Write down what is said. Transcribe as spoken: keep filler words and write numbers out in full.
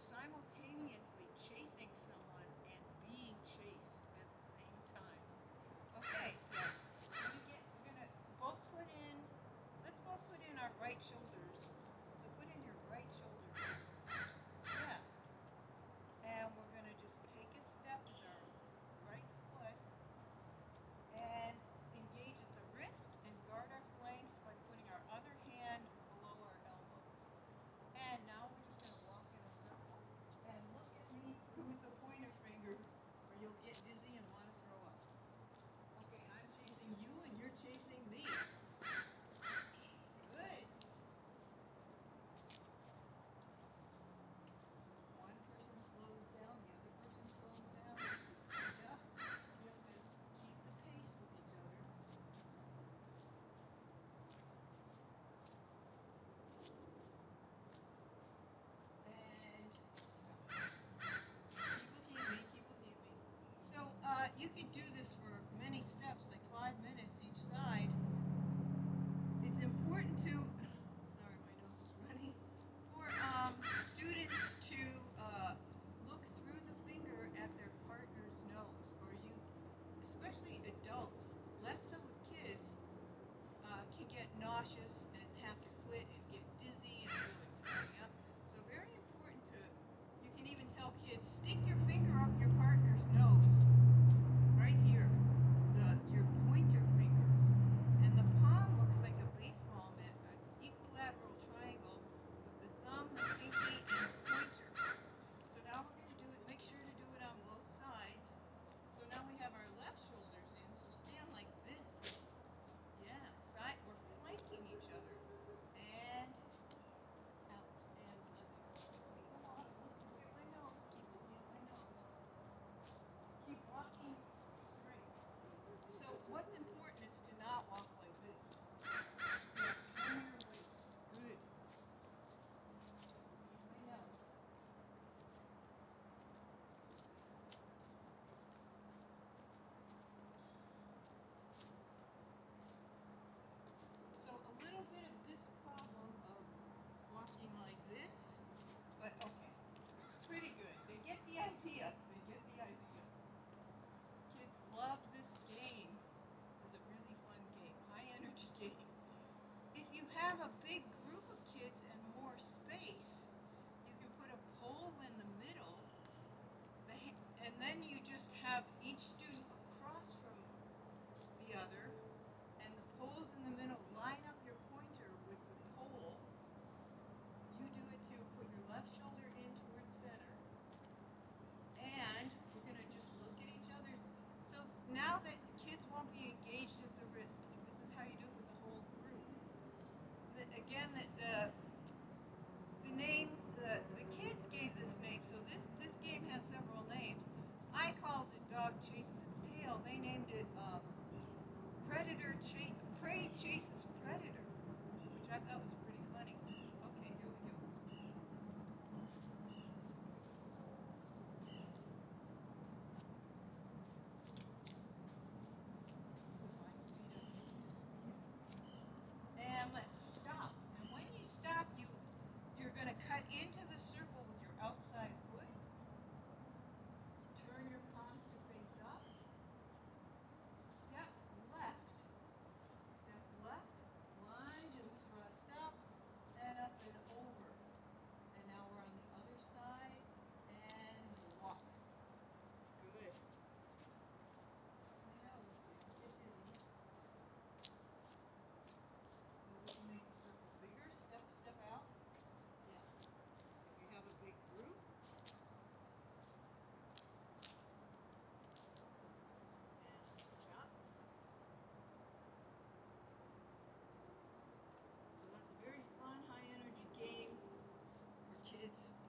simultaneously chasing someone and being chased at the same time. Okay, so we get, we're gonna both put in, let's both put in our right shoulders. So put in your right shoulder. Yeah. And we're gonna just take a step with our right foot and engage at the wrist and guard our flanks by putting our other hand below our elbows. And now we're just gonna walk in a circle and look at me through the pointer finger or you'll get dizzy and want to throw up. Okay, I'm chasing you and you're chasing me. Good. One person slows down, the other person slows down. Yeah. You have to keep the pace with each other. And stop. Keep looking at me, keep looking at me. So uh, you can do this for many steps, like five minutes each side. It's important to, sorry my nose is running, for um, students to uh, look through the finger at their partner's nose, or you, especially adults, less so with kids, uh, can get nauseous and have to quit and get dizzy and feel like throwing up. So very important to, you can even tell kids, stick your finger up your partner's nose, right here, the, your pointer finger. And the palm looks like a baseball mitt, an equilateral triangle with the thumb, the pinky, and the pointer. So now we're going to do it, make sure to do it on both sides. So now we have our left shoulders in, so stand like this. Yeah, side, we're flanking each other. And out, and let's come on, look at my nose, keep looking at my nose. Keep walking straight. So what's important is to not walk like this. Turn your waist. Good. My nose. So a little bit of this problem of walking like this, but okay. Pretty good. They get the idea. They get the idea. Kids love this game. It's a really fun game. High energy game. If you have a big group of kids and more space, you can put a pole in the middle, and then you just have each student across from the other, and the pole's in the middle. Line up your pointer with the pole. You do it too. Put your left shoulder in towards center. And we're going to just look at each other. So now that the kids won't be engaged at the wrist, this is how you do it with the whole group. The, again, the, the the name, the, the kids gave this name, so this, this game has several names. I called it Dog Chases Its Tail. They named it um, Predator Ch Prey Chases Predator, which I thought was pretty funny. Okay, here we go. This is my speed, I'm getting to speed. And let's stop. And when you stop, you, you're going to cut into the circle with your outside foot. Turn your palms to face up. Step left. Step left. Lunge and thrust up. And up and over. And now we're on the other side. And walk. Good. Now we'll see. Get dizzy. So we can make the circle bigger. Step, step out. Yeah. If you have a big group. So that's a very fun, high-energy game for kids.